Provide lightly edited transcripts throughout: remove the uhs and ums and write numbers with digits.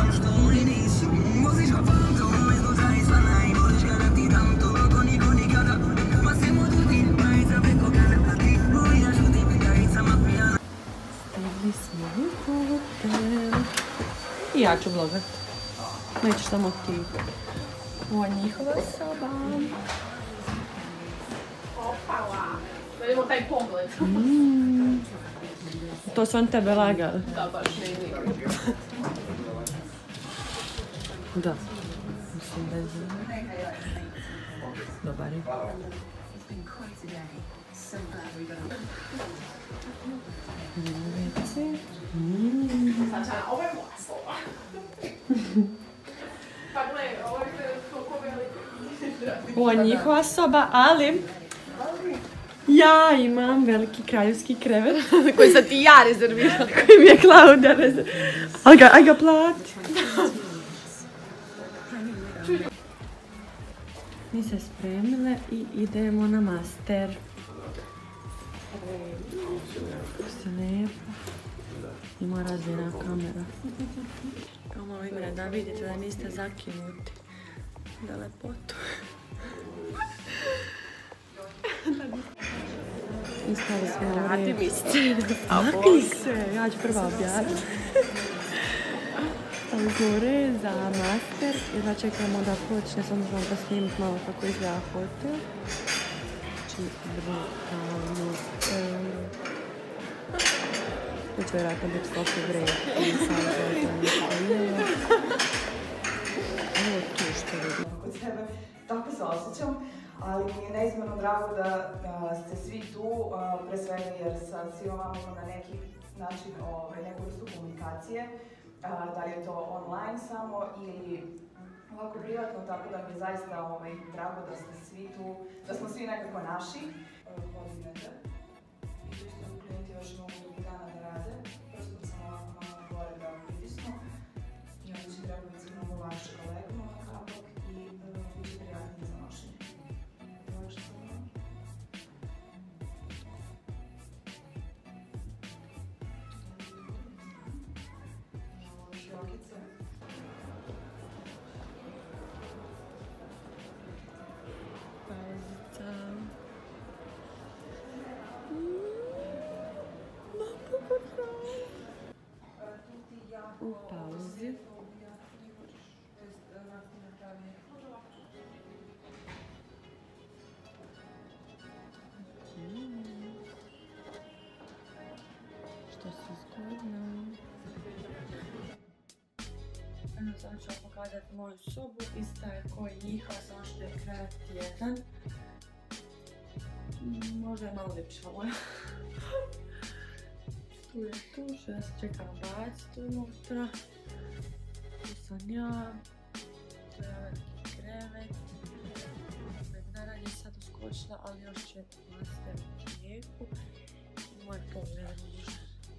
Stigli smo u hotel. I ja ću vlogat. Nećeš samo ti. Ovo je njihova soba. Opala. Da imamo taj pogled. To su on tebe lagali. Da, baš ne vidim. Da. Mislim da je dobar je. Sačana, ovo je moja soba. Pa gledaj, ovo je koliko veliko. Ovo je njihova soba, ali ja imam veliki kraljevski krevet. Koji sam ti ja rezervirala. Koji mi je Klaudija rezervirala. Aj ga plati. Mi se spremile i idemo na master. Se lijepo. Ima razvijena kamera. Kao malo igre da vidite da niste zakinuti. Da lepotu. Ispali smo u Vrati redu. mi scenu. Makni se, ja ću prva objaviti. Stali smo u red za master i da čekamo da počne, samo ćemo da snimiti malo kako izgleda hotel. Znači, brutalno. Tu će vjerojatno biti slopi break i sam želite nešto jelo. Evo tu što vidim. Kod sebe tako se osjećam, ali mi je neizmjerno drago da ste svi tu, pre svega jer sa svima vama imam na neki način neku vrstu komunikacije, da li je to online samo ili ovako privatno, tako da mi je zaista drago da ste svi tu, da smo svi nekako naši. Hodinete. I tu isto klijenti još mogu drugi dana da rade, prosto sam ovako malo gore da pritisnu. I onda će trebati sigurno vaš kolegama kapak i bit će prijatnije za nošenje. Ovo što sam vam. Ovo širokice. Pauzica. U pauzi. Što su zgodno. Sad ću vam pokazati moju sobu. Ista je koji njihova, samo što je krevet jedan. Možda je malo ljepša moja. Tu je tuš, ja se čekam baciti unutra. Tu sam ja. To je veliki krevet. Naravno je sad uskočila, ali još će master u tijeku. I moj pogled može.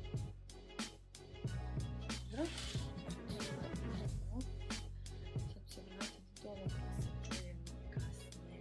Dobro. Sad ću se vratiti dole pa se čujemo kasnije.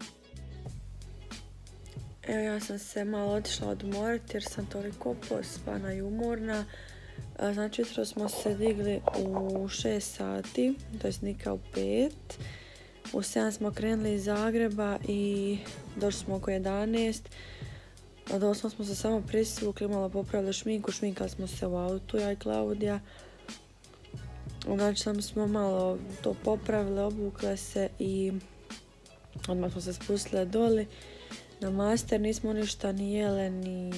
Evo ja sam se malo otišla odmoriti jer sam toliko pospana i umorna. Znači jutro smo se digli u 6 sati, to jest Nika u 5. U 7 smo krenuli iz Zagreba i došli smo oko 11. Od 8 smo se samo prisvukli, malo popravili šminku, šminkali smo se u autu, ja i Klaudija. Znači sam smo malo to popravili, obukle se i odmah smo se spustile doli. Na master nismo ništa ni jele,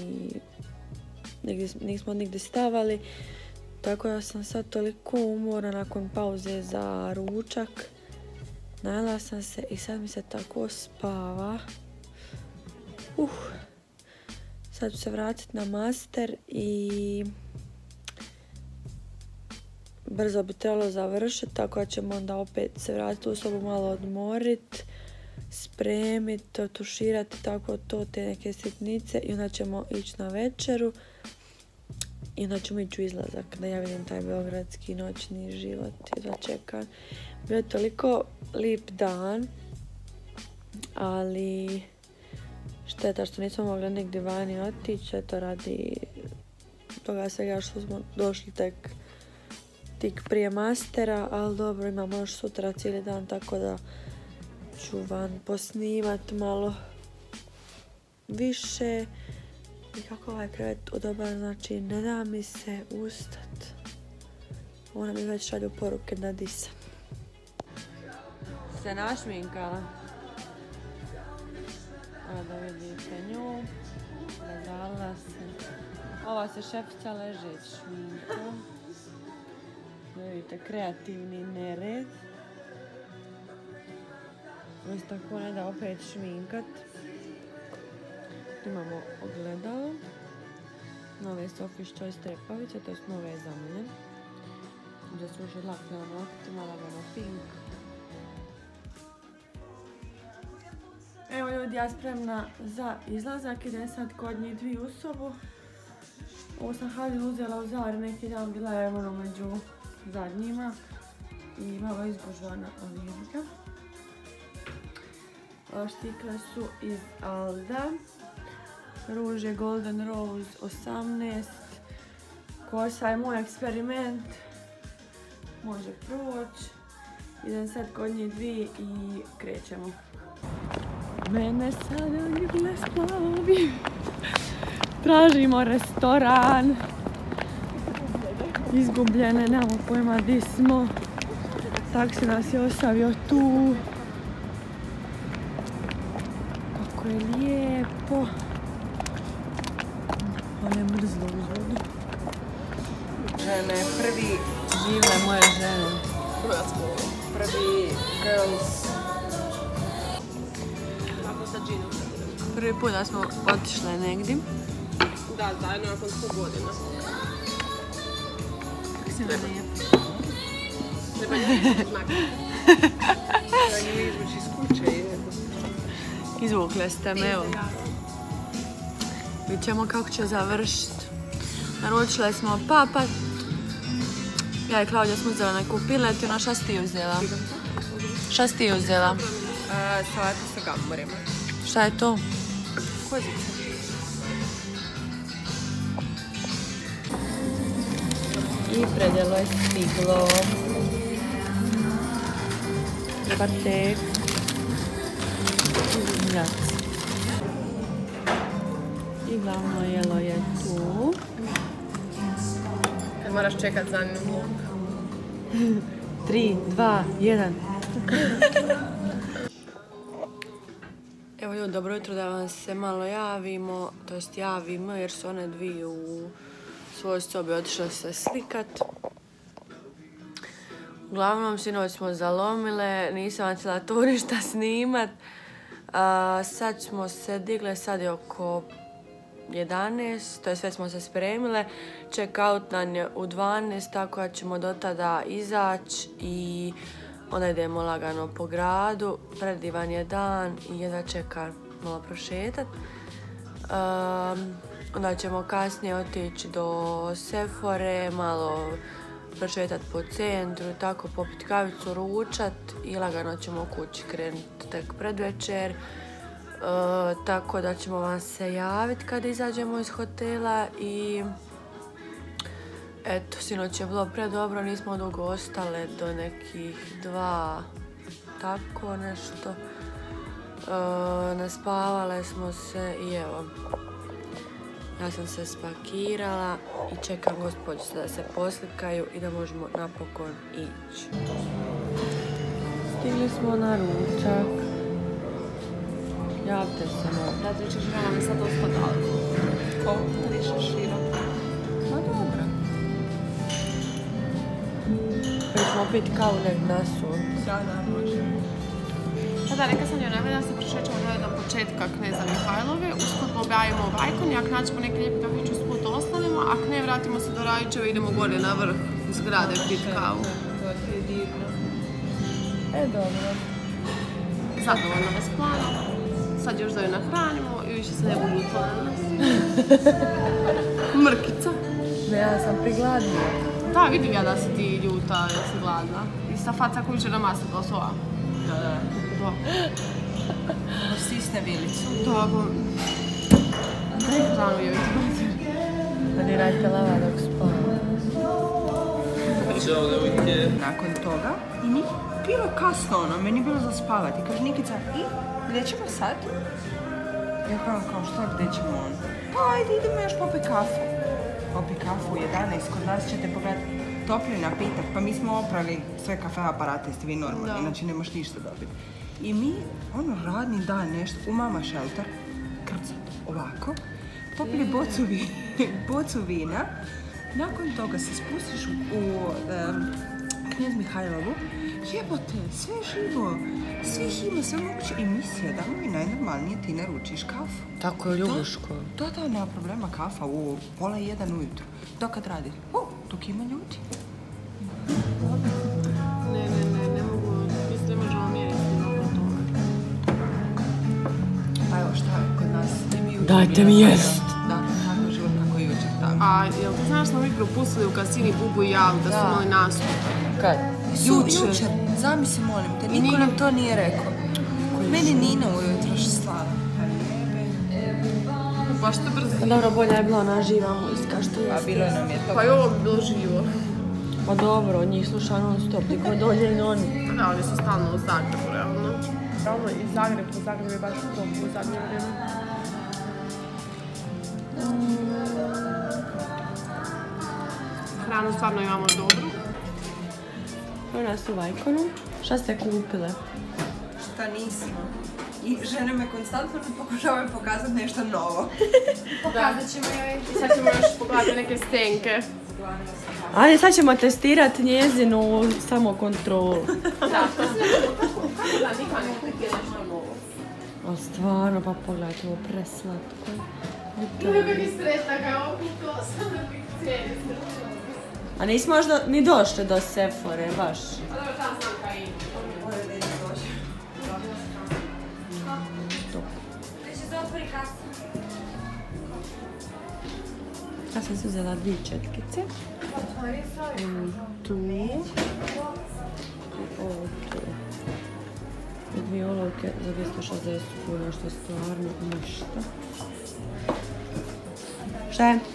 nismo nigdje stavali. Tako da sam sad toliko umorna nakon pauze za ručak. Najela sam se i sad mi se tako spava. Sad ću se vratiti na master i brzo bi trebalo završiti, tako da ćemo onda opet se vratiti u sobu, malo odmoriti, spremiti, tuširati, tako to, te neke sitnice i onda ćemo ići na večeru i onda ćemo ići u izlazak da ja vidim taj beogradski noćni život i da čekam. Bio je toliko lijep dan, ali šteta što nismo mogli negdje vani otići, eto radi toga svega što smo došli tek tik prije mastera, ali dobro, imam još sutra cijeli dan, tako da ću vam posnimat malo više. I kako ovaj krevet udobar, znači ne da mi se ustat. Ona mi već šalju poruke da disam. Se našminkala. A da vidite nju. Razala se. Ova se šefica ležeć šminkom. Vidite, kreativni nered. Ovo se tako ne da opet šminkat. Imamo ogledalo. Nove Sophie's Choice trepavice, to je nove za mene. Gdje su još odlakne noktima, lagano pink. Evo ljudi, ja spremna za izlazak, idem sad kod njih dvije u sobu. Ovo sam haljinu uzela u Zari, neki dan bila je ono među zadnjima i malo izgužvana olivka. Štikle su iz Alda. Ruž je Golden Rose 18. Kosa je moj eksperiment. Može proći. Idem sad kod njih dvije i krećemo. Mene sad ne splavi. Tražimo restoran. Izgubljene, nemamo pojma di smo. Taksi nas je ostavio tu. Kako je lijepo. Ona je mrzlo uz vodu. Žene, prvi živle moje žene. Prvi girls. Prvi put da smo otišle negdje. Da, zajedno nakon 100 godina. Kako si me lijepo. Treba njih znak. Da nju izvući iz kuće i eto. Izvukle ste me, evo. Vidjet ćemo kako će završiti. Naručile smo papat. Ja i Klaudija smo uzela neku piletinu, a šta si ti uzela? Šta si ti uzela? Salata sa gamborima. Šta je to? Kozice. I predjelo je stiglo. Patek. Mljac. I glavno jelo je tu. Kad moraš čekat za njim. 3, 2, 1. Evo ljudi, dobro jutro, da vam se malo javimo, to jest javimo jer su one dvije u svojoj sobi otišle se slikat. Uglavnom, sinoć smo zalomile, nisam vam htjela tu ništa snimat. Sad smo se digle, sad je oko 11, to je sve smo se spremile. Check-out nam je u 12, tako da ćemo do tada izaći i onda idemo lagano po gradu. Predivan je dan i jedva čeka malo prošetat. Onda ćemo kasnije otići do Sephore, malo prošetat po centru, tako popit kavicu, ručat i lagano ćemo kući krenuti tek predvečer. Tako da ćemo vam se javiti kad izađemo iz hotela i eto, sinoć je bilo predobro, nismo dugo ostale do nekih 2, tako nešto. Naspavale smo se i evo, ja sam se spakirala i čekam gospođu da se poslikaju i da možemo napokon ići. Stigli smo na ručak. Javite se malo. Da, 3 šešira mi sad dosta daleko. Ko? 3 šešira. Pa dobro. Pa ćemo piti kavu nek na suncu. Da, može. Pa da, neka sam joj najbolje da se prošećemo do početka Kneza Mihajlove. Uskoro objavimo Vajkon i ako naćemo neki lijepi kafić usput ostanemo, ako ne, vratimo se do Rajićeva i idemo gore na vrh zgrade pit kavu. To ti je divno. Dobro. Zadovoljno bez plana. Sad još da ju nahranimo i više se ne budu to na nas. Mrkica. Ne, ja sam prigladnija. Da, vidim ja da si ti ljuta, da si gladna. Ista faca koju će na masu kao s ova. Da. Da. Stisne vilicu. Tako. Daj hranu je već. Da ni radite lava dok spava. Viš Nakon toga, i nije bilo kasno ono, meni je bilo za spavati. Kaže Nikica, i gdje ćemo sad? Ja kao šta, gdje ćemo on? Pa ajde, idemo još popiti kafu. Popiti kafu u 11, kod nas ćete pogledati topli napitak, pa mi smo oprali sve kafe aparate, jeste vi normalni, znači ne možeš ništa dobiti. I mi, ono, radni dan nešto, u Mama Shelter, krcat, ovako, popili bocu vina, nakon toga se spustiš u Knjez Mihajlovu, jebote, sve živo, svih ima, sve moguće, i mi sjedamo i najnormalnije ti naručiš kafu. Tako je ljubuško. Da, nema problema, kafa u 12:30 ujutro. Dokad radi? Dok ima ljudi. Ne mogu, mislim, ne možemo mjeriti nakon toga. Pa evo šta je kod nas? Dajte mi jest! Da, tako život kako je jučer tamo. A jel ti znaš smo mi propustili u kasini Bubu i Jalu da su imali nastup? Kad? Jučer. Zamisli, molim te, niko nam to nije rekao. Meni Nina ujutro slava. Baš to brzo. Dobro, bolja je bila ona živa muzika što jeste. Pa bilo nam je to. Pa i ovo bi bilo živo. Pa dobro, od njih sluša non stop, niko dolje i oni. Da, oni su stalno u Zagrebu, realno. Realno i Zagreb je baš top u zadnje vrijeme. Hranu stvarno imamo dobru. Evo nas u Vajkonu. Šta ste kupile? Šta nismo. I žene me konstantno pokušavaju pokazati nešto novo. Pokazat ćemo joj. I sad ćemo još pogledati neke stenke. Ajde, sad ćemo testirati njezinu samokontrolu. Da, što se kako da nikad ne kupije nešto novo. O, stvarno, pa pogledajte, ovo preslatko. Uvijek mi sretna kao okupila sam da bih cijeli sretna. A nismo možda ni došli do Sephore, baš. A dobro, tam znam kaj ima. Ja sam si uzela 2 četkice. Tu. I ovo tu. I 2 olovke za 260 kuna, što je stvarno ništa. Šta je?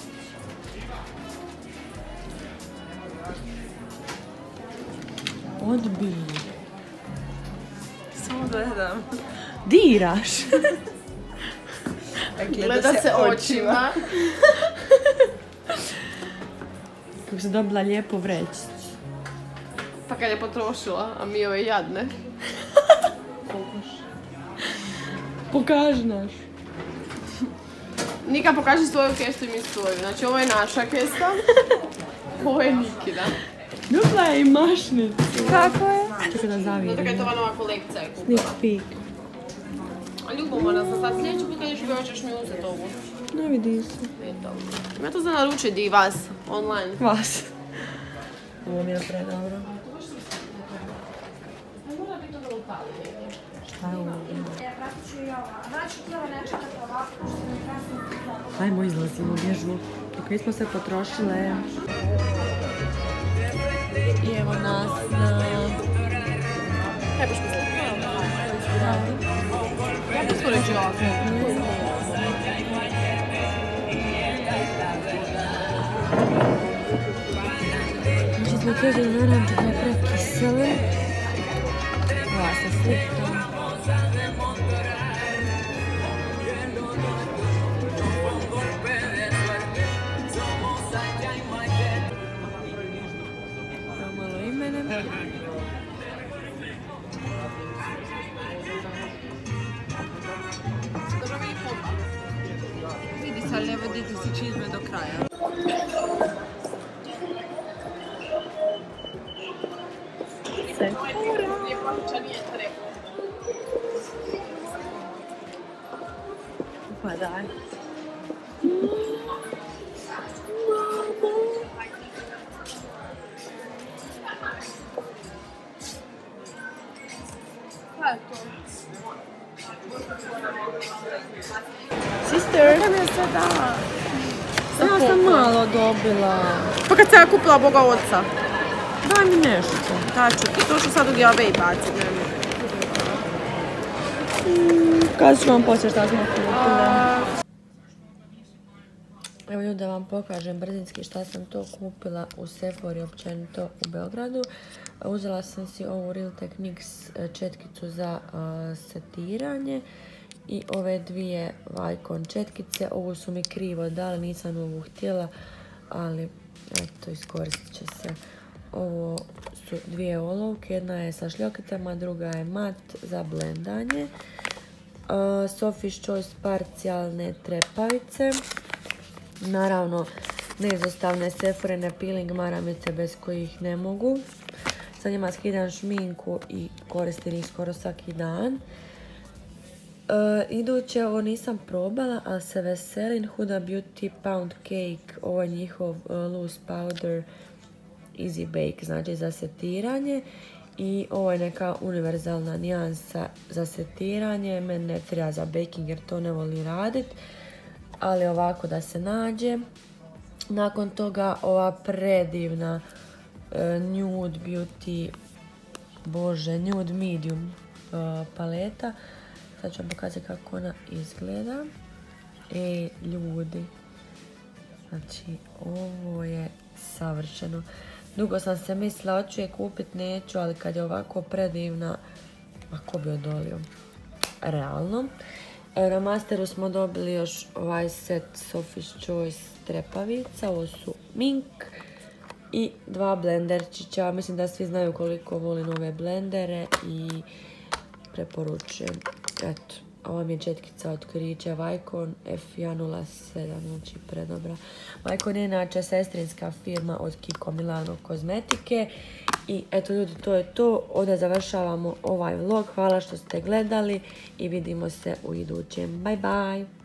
Odbijno. Samo gledam. Diraš! Gleda se očima. Kako se dobila lijepu vrećicu. Pa kad je potrošila, a mi ove jadne. Pokaži naš. Nika, pokaži svoju kestu i mi svoju. Znači, ovo je naša kesta. Ovo je Nikina. Dobila je i mašnicu. Kako je? Čekaj da Zato zavijem. kad je to ova nova kolekcija. Sneak peek. A ljubomorna sam sad, sljedeći put kad ješ bio, ćeš mi uzeti ovu. Ne vidi se. Ja to za naručiti i vas, online. Vas. Ovo mi je predobro. Mora biti ono u Italiji. Šta je ovo? Ajmo, izlazimo, bježu. Dok nismo se potrošile. I evo nas na... Kaj boš mislila? Ja bih spoređila. Znači smo htjeli naranđu da je prekisele. Ova se slika. Malo imene. Vidi sad, ne vodite si čizme do kraja. Pa daj. Sister, Kaj mi je sve dala? ja sam malo dobila. Pa kad sam ja kupila Boga oca. Daj mi nešto. Da ću ti to što sad u GLB i bacit. Kad ću vam poslije šta smo kupile? Evo ljudi da vam pokažem brzinski šta sam to kupila u Sephori općenito u Beogradu. Uzela sam si ovu Real Techniques četkicu za setiranje i ove dvije Vicon četkice. Ovu su mi krivo dali, nisam ovu htjela, ali eto, iskoristit će se. Ovo su dvije olovke, jedna je sa šljokicama, druga je mat za blendanje. Sophie's Choice parcijalne trepavice. Naravno, neizostavne Sephorine peeling maramice bez kojih ne mogu. Sa njima skidam šminku i koristim ih skoro svaki dan. Iduće, ovo nisam probala, ali se veselim. Huda Beauty Pound Cake, ovo je njihov loose powder easy bake, znači za setiranje. I ovo je neka univerzalna nijansa za setiranje. Meni ne treba za baking jer to ne volim radit, ali ovako da se nađe. Nakon toga ova predivna Nude Beauty, Nude Medium paleta. Sad ću vam pokazati kako ona izgleda. Ljudi, znači ovo je savršeno. Dugo sam se mislila hoću je kupit, neću, ali kad je ovako predivna, ako bi odolio. Realno. Na Masteru smo dobili još ovaj set Sophie's Choice trepavica, ovo su mink i dva blenderčića. Mislim da svi znaju koliko volim ove blendere i preporučujem. Eto, ova mi je četkica od Krića Vicon F107, znači predobra. Vicon je inače sestrinska firma od Kiko Milano kozmetike. I eto ljudi, to je to. Ovdje završavamo ovaj vlog. Hvala što ste gledali i vidimo se u idućem. Bye bye!